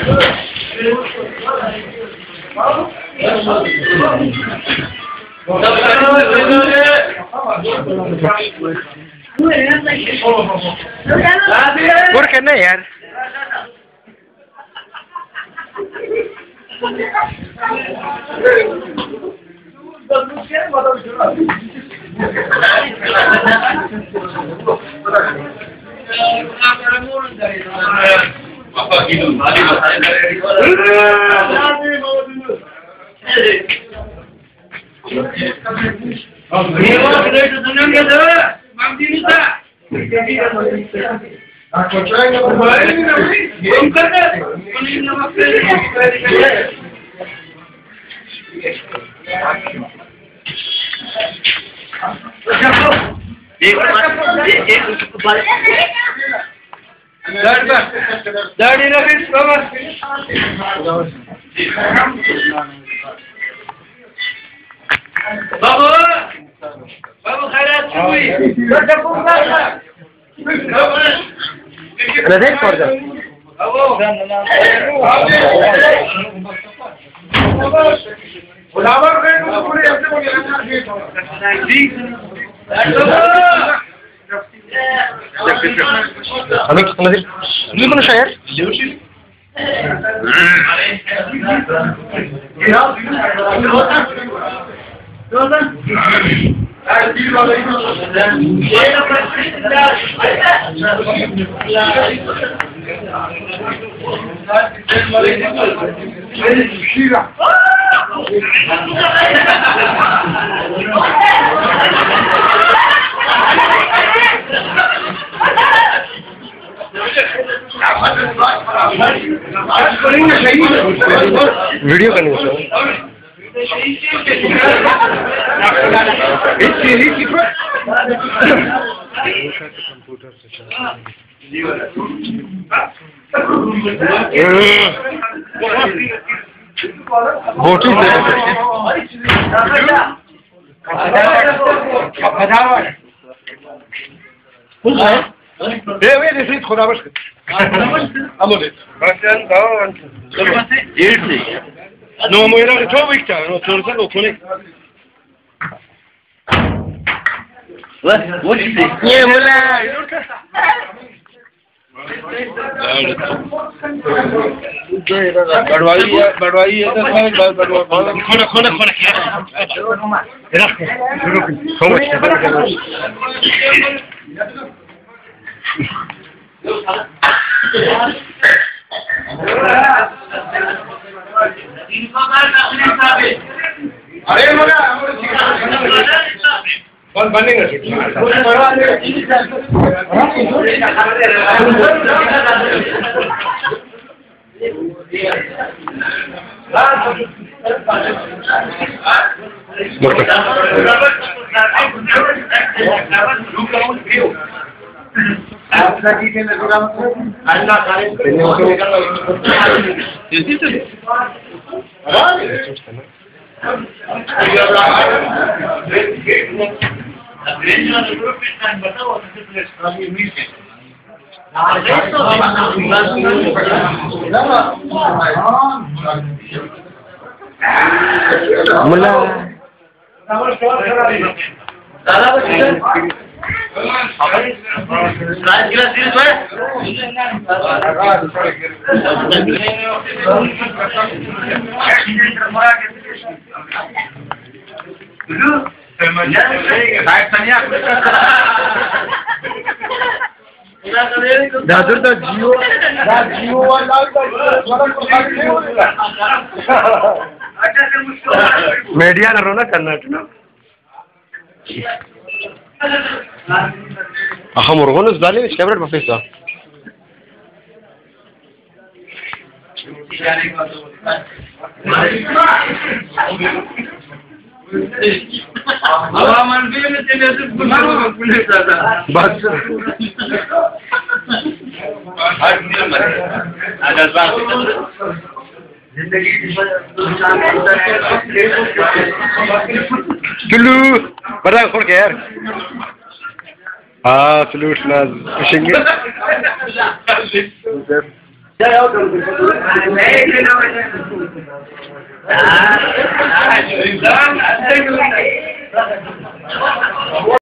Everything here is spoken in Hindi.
गुड़ करना यार वीडियो करनी है बोटी से खुदा बस no mo era to victa no to sa lo kone what is it ye mula badwai है तो badwai खोना क्या अरे कौन बनेगा मुला दादर तो जियो वाला मीडिया ना रोना करना है हम रोहन उस दाले में कैमरा पे फेसा हवामान भी में तेरे से पुलिस दादा बस चलू बड़ा खोल के यार हाँ सलूट ना पूछेंगे ده يا ولد لا